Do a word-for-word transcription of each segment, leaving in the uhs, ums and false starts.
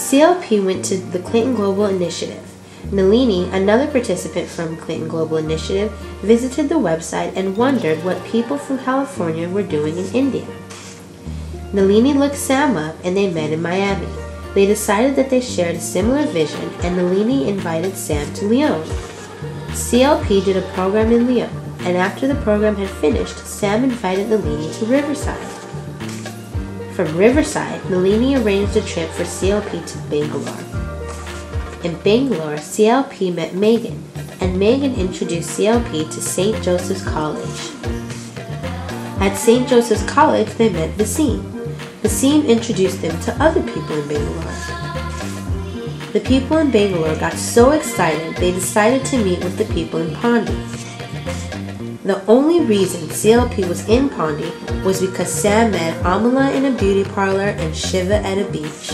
C L P went to the Clinton Global Initiative. Nalini, another participant from Clinton Global Initiative, visited the website and wondered what people from California were doing in India. Nalini looked Sam up and they met in Miami. They decided that they shared a similar vision and Nalini invited Sam to Lyon. C L P did a program in Lyon, and after the program had finished, Sam invited Nalini to Riverside. From Riverside, Nalini arranged a trip for C L P to Bangalore. In Bangalore, C L P met Megan, and Megan introduced C L P to Saint Joseph's College. At Saint Joseph's College, they met Vaseem. Vaseem introduced them to other people in Bangalore. The people in Bangalore got so excited they decided to meet with the people in Pondy. The only reason C L P was in Pondy was because Sam met Amala in a beauty parlor and Shiva at a beach.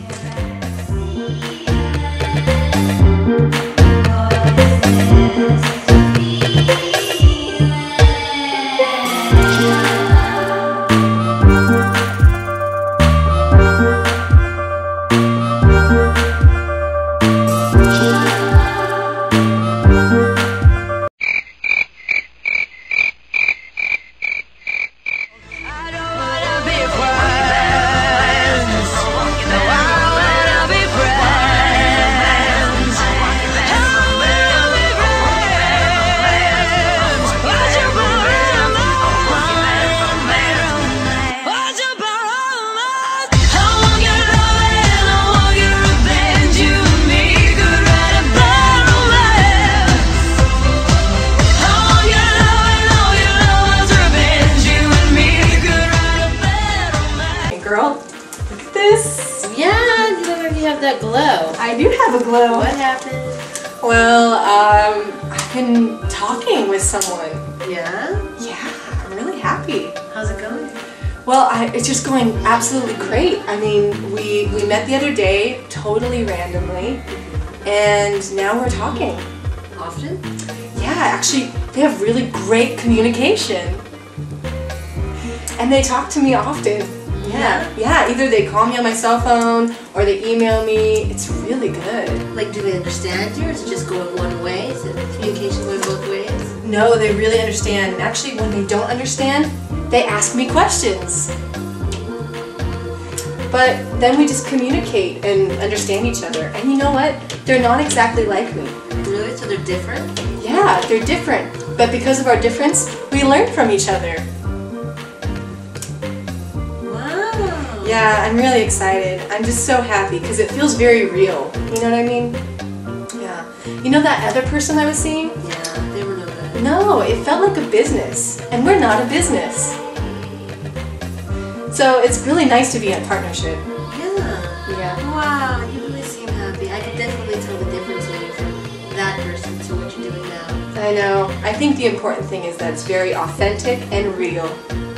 That glow. I do have a glow. What happened? Well, um, I've been talking with someone. Yeah? Yeah, I'm really happy. How's it going? Well, I, it's just going absolutely great. I mean, we, we met the other day, totally randomly, and now we're talking. Often? Yeah, actually, they have really great communication. And they talk to me often. Yeah, yeah, either they call me on my cell phone or they email me. It's really good. Like, do they understand you or is it just going one way? Is it communication going both ways? No, they really understand. Actually, when they don't understand, they ask me questions. But then we just communicate and understand each other. And you know what? They're not exactly like me. Really? So they're different? Yeah, they're different. But because of our difference, we learn from each other. Yeah, I'm really excited. I'm just so happy because it feels very real. You know what I mean? Yeah. You know that other person I was seeing? Yeah, they were no good. No, it felt like a business. And we're not a business. So it's really nice to be in partnership. Yeah. Yeah. Wow, you really seem happy. I can definitely tell the difference in you from that person to what you're doing now. I know. I think the important thing is that it's very authentic and real.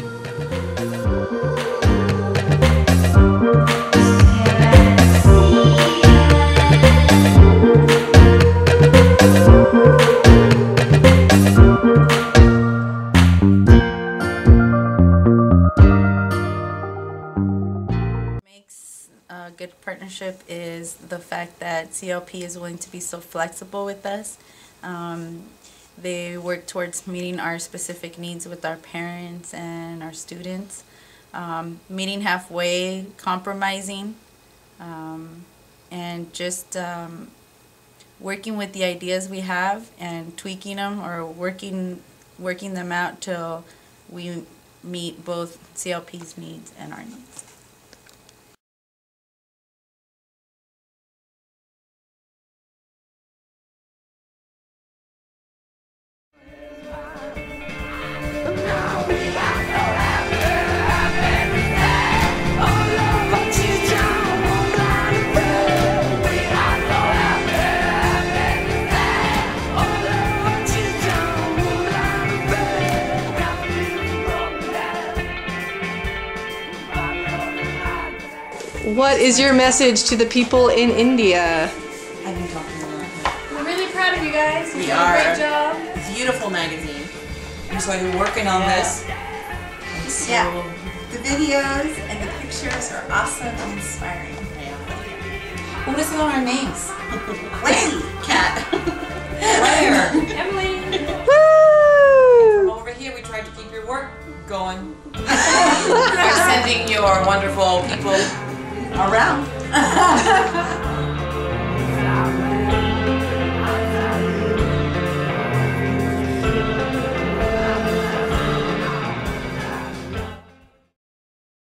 A good partnership is the fact that C L P is willing to be so flexible with us. Um, they work towards meeting our specific needs with our parents and our students, um, meeting halfway, compromising, um, and just um, working with the ideas we have and tweaking them or working working them out till we meet both C L P's needs and our needs. What is your message to the people in India? I've been talking a lot. We're really proud of you guys. We You've done are. a great job. Beautiful magazine. So I've been working on Yeah. this. And so Yeah. The videos and the pictures are awesome and inspiring. Yeah. on our names. Lady. Cat. Claire. Emily. From over here, we tried to keep your work going. By sending your wonderful people around.